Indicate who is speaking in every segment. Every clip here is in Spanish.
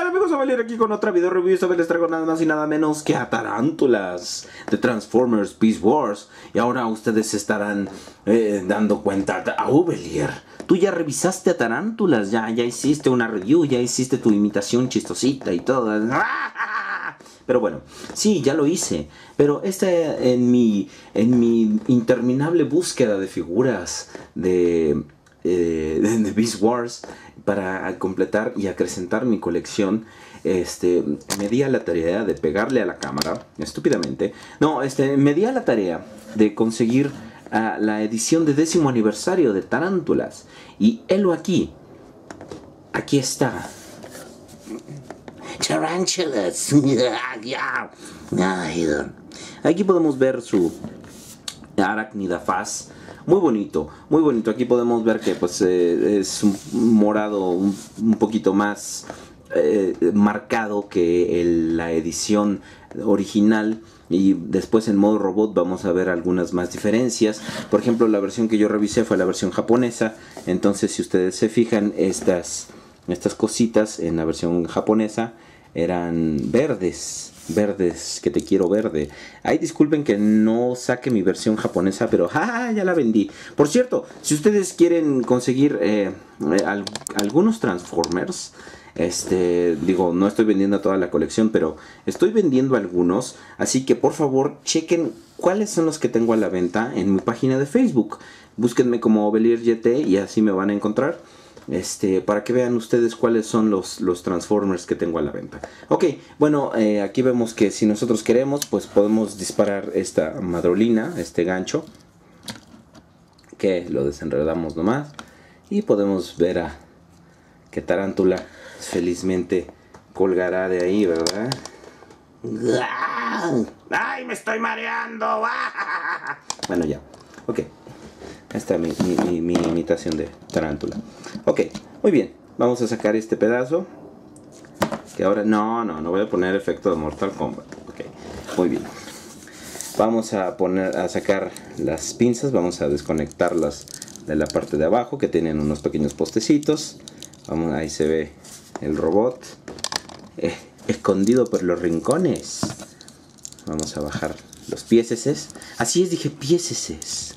Speaker 1: amigos? Avalier aquí con otra video review. Esta vez les traigo nada más y nada menos que a Tarántulas de Transformers Beast Wars. Y ahora ustedes estarán dando cuenta. Avalier, tú ya revisaste a Tarántulas, ya hiciste una review, ya hiciste tu imitación chistosita y todo. Pero bueno, sí, ya lo hice. Pero en mi interminable búsqueda de figuras de Beast Wars, para completar y acrecentar mi colección, me di a la tarea de pegarle a la cámara, estúpidamente. No, me di a la tarea de conseguir la edición de 10º aniversario de Tarántulas. Y helo aquí. Aquí está. Tarantulas. Aquí podemos ver su arácnida faz. Muy bonito, muy bonito. Aquí podemos ver que pues es un morado un poquito más marcado que la edición original. Y después en modo robot vamos a ver algunas más diferencias. Por ejemplo, la versión que yo revisé fue la versión japonesa. Entonces, si ustedes se fijan, estas cositas en la versión japonesa eran verdes, que te quiero verde. Ay, disculpen que no saque mi versión japonesa, pero ya la vendí. Por cierto, si ustedes quieren conseguir algunos Transformers, digo, no estoy vendiendo toda la colección, pero estoy vendiendo algunos, así que por favor chequen cuáles son los que tengo a la venta en mi página de Facebook. Búsquenme como Avalier YT y así me van a encontrar. Para que vean ustedes cuáles son los Transformers que tengo a la venta. Ok, bueno, aquí vemos que si nosotros queremos, pues podemos disparar esta madrolina, este gancho, que lo desenredamos nomás, y podemos ver que Tarántula felizmente colgará de ahí, ¿verdad? ¡Ay, me estoy mareando! Bueno, ya, ok. Esta es mi imitación de Tarántula. Ok, muy bien. Vamos a sacar este pedazo. Que ahora... No voy a poner efecto de Mortal Kombat. Ok, muy bien. Vamos a sacar las pinzas. Vamos a desconectarlas de la parte de abajo, que tienen unos pequeños postecitos. Ahí se ve el robot escondido por los rincones. Vamos a bajar los pieses. Así es, dije pieses.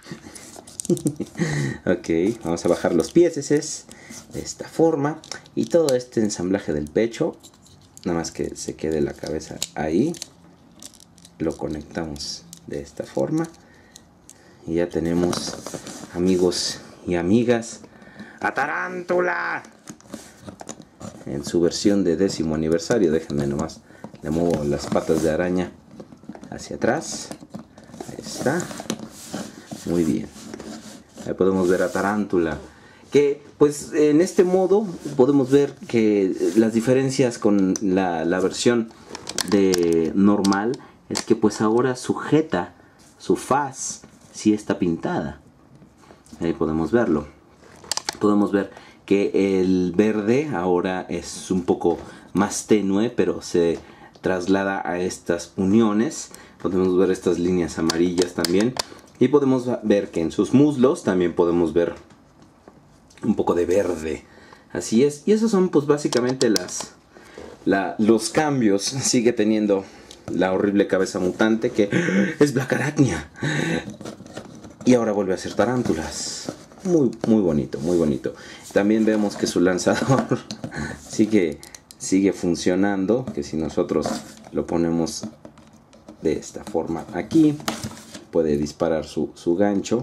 Speaker 1: Ok, vamos a bajar los pieses de esta forma. Y todo este ensamblaje del pecho, nada más que se quede la cabeza ahí, lo conectamos de esta forma. Y ya tenemos, amigos y amigas, a Tarántula en su versión de 10º aniversario. Déjenme nomás, le muevo las patas de araña hacia atrás. Ahí está. Muy bien. Ahí podemos ver a Tarántula, que pues en este modo podemos ver que las diferencias con la versión de normal es que pues ahora sujeta, su faz sí está pintada. Ahí podemos verlo. Podemos ver que el verde ahora es un poco más tenue, pero se traslada a estas uniones. Podemos ver estas líneas amarillas también. Y podemos ver que en sus muslos también podemos ver un poco de verde. Así es. Y esos son pues básicamente los cambios. Sigue teniendo la horrible cabeza mutante que es Black Arachnia. Y ahora vuelve a ser Tarántulas. Muy bonito, muy bonito. También vemos que su lanzador sigue funcionando. Que si nosotros lo ponemos de esta forma aquí, puede disparar su gancho.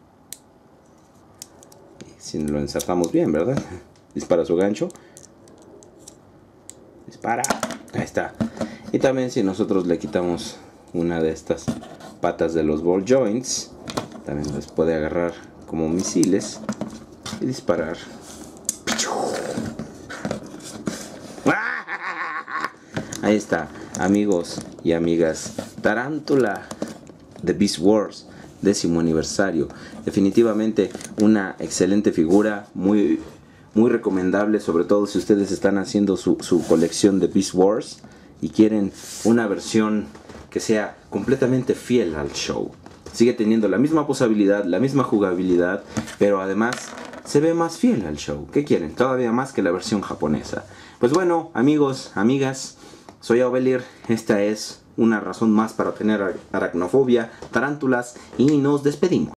Speaker 1: Si lo ensartamos bien, ¿verdad? Dispara su gancho. Dispara. Ahí está. Y también si nosotros le quitamos una de estas patas de los ball joints, también las puede agarrar como misiles y disparar. Ahí está, amigos y amigas, Tarántula de Beast Wars, 10º aniversario. Definitivamente una excelente figura, muy recomendable, sobre todo si ustedes están haciendo su colección de Beast Wars y quieren una versión que sea completamente fiel al show. Sigue teniendo la misma posabilidad, la misma jugabilidad, pero además se ve más fiel al show. ¿Qué quieren? Todavía más que la versión japonesa. Pues Pues bueno, amigos, amigas, soy Aubelier. Esta es una razón más para tener aracnofobia, tarántulas, y nos despedimos.